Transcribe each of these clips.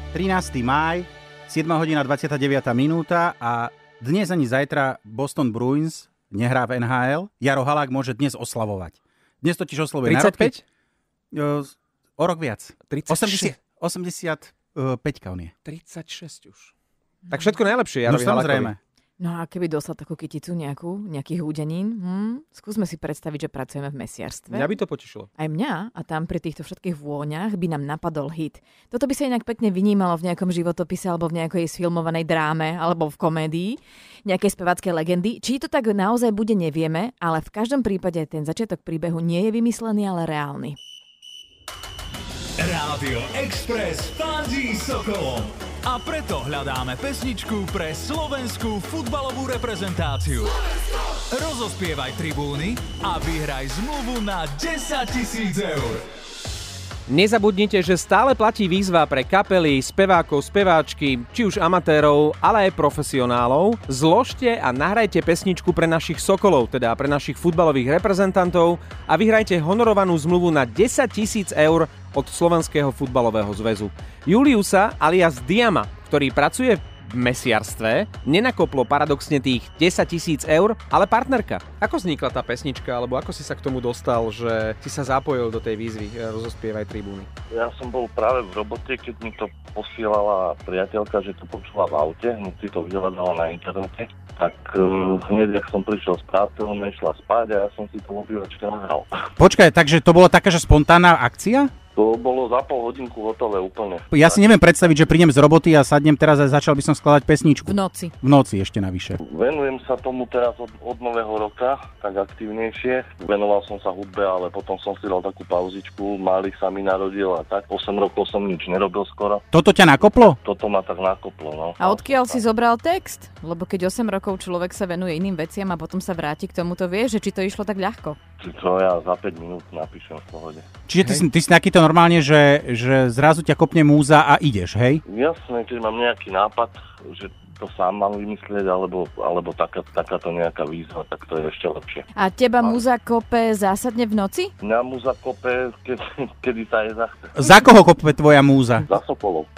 13. máj, 7 hodina 29 minúta a dnes ani zajtra Boston Bruins nehrá v NHL. Jaro Halák môže dnes oslavovať. Dnes totiž oslavuje 35? O rok viac. 36. 85 on je. 36 už. Tak všetko najlepšie Jarovi samozrejme. Halákovi. No a keby dostal takú kyticu nejakých údenín, skúsme si predstaviť, že pracujeme v mesiarstve. Mňa by to potešilo. Aj mňa, a tam pri týchto všetkých vôňach by nám napadol hit. Toto by sa inak pekne vynímalo v nejakom životopise alebo v nejakej sfilmovanej dráme alebo v komédii, nejakej speváckej legendy. Či to tak naozaj bude, nevieme, ale v každom prípade ten začiatok príbehu nie je vymyslený, ale reálny. Rádio Express fandí Sokolom. A preto hľadáme pesničku pre slovenskú futbalovú reprezentáciu. Rozospievaj tribúny a vyhraj zmluvu na 10 000 eur. Nezabudnite, že stále platí výzva pre kapely, spevákov, speváčky, či už amatérov, ale aj profesionálov. Zložte a nahrajte pesničku pre našich Sokolov, teda pre našich futbalových reprezentantov a vyhrajte honorovanú zmluvu na 10 000 eur od Slovenského futbalového zväzu. Juliusa alias Diama, ktorý pracuje v mesiarstve, nenakoplo paradoxne tých 10 000 eur, ale partnerka. Ako vznikla tá pesnička, alebo ako si sa k tomu dostal, že si sa zapojil do tej výzvy Rozospievaj tribúny? Ja som bol práve v robote, keď mi to posielala priateľka, že to počula v aute, si to vyhľadala na internete. Tak hneď, jak som prišiel z práce, ona išla spať a ja som si to v obývačke nahral. Počkaj, takže to bola taká, že spontánna akcia? To bolo za pol hodinku hotové úplne. Ja si neviem predstaviť, že prídem z roboty a sadnem teraz a začal by som skladať pesničku. V noci. V noci ešte navyše. Venujem sa tomu teraz od nového roka, tak aktívnejšie. Venoval som sa hudbe, ale potom som si dal takú pauzičku. Malý sa mi narodil a tak. 8 rokov som nič nerobil skoro. Toto ťa nakoplo? Toto ma tak nakoplo, no. A odkiaľ si zobral text? Lebo keď 8 rokov človek sa venuje iným veciam a potom sa vráti k tomuto, vie, že či to išlo tak ľahko. Čo ja za 5 minút napíšem v pohode. Čiže ty si takýto normálne, že zrazu ťa kopne múza a ideš, hej? Jasné, keď mám nejaký nápad, že to sám mám vymyslieť, alebo takáto nejaká výzva, tak to je ešte lepšie. A teba múza kope zásadne v noci? Mňa múza kope, kedy sa je zachce. Za koho kope tvoja múza? Za Sokolov.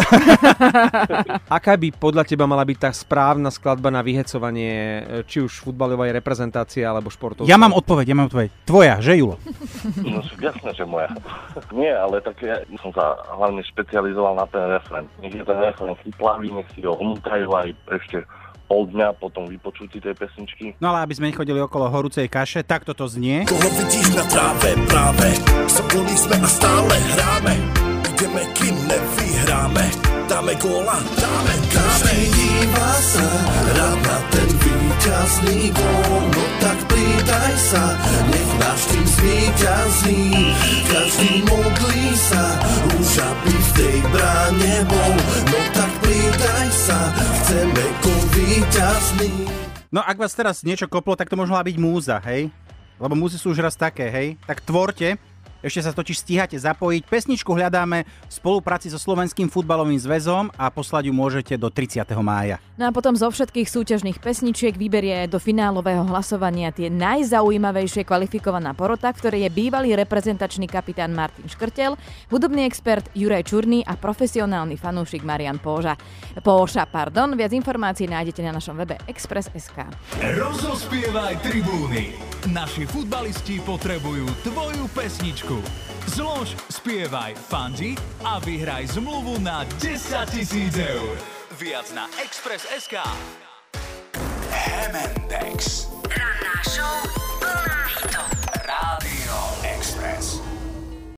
Aká by podľa teba mala byť tá správna skladba na vyhecovanie či už futbalovej reprezentácie alebo športov? Ja mám odpoveď. Tvoja, že Julo? No jasné, že moja. Nie, ale tak ja som sa hlavne špecializoval na ten refrén. Nech je ten refrén chytlavý, nech si ho omútajú aj ešte pol dňa potom vypočutí tej pesničky. No ale aby sme nechodili okolo horúcej kaše, tak toto znie. Koho vidíš na tráve práve, Sokoli sme a stále hráme. Ideme, kým nevyhráme, dáme góla, dáme. Každý díva sa rád na ten víťazný gól. No tak pridaj sa, nech náš tým zvíťazí. Každý modlí sa, už aby v tej bráne bol. No tak pridaj sa, chceme gól víťazný. No ak vás teraz niečo koplo, tak to mohla byť múza, hej? Lebo múzy sú už raz také, hej? Tak tvorte. Ešte sa totiž stíhate zapojiť. Pesničku hľadáme v spolupráci so Slovenským futbalovým zväzom a poslať ju môžete do 30. mája. No a potom zo všetkých súťažných pesničiek vyberie do finálového hlasovania tie najzaujímavejšie kvalifikovaná porota, v ktorej je bývalý reprezentačný kapitán Martin Škrtel, hudobný expert Juraj Čurný a profesionálny fanúšik Marian Póša. Viac informácií nájdete na našom webe Express.sk. Rozospievaj tribúny. Naši futbalisti potrebujú tvoju pesničku. Zlož, spievaj, fandi a vyhraj zmluvu na 10 000 eur. Viac na Express.sk. Hemendex.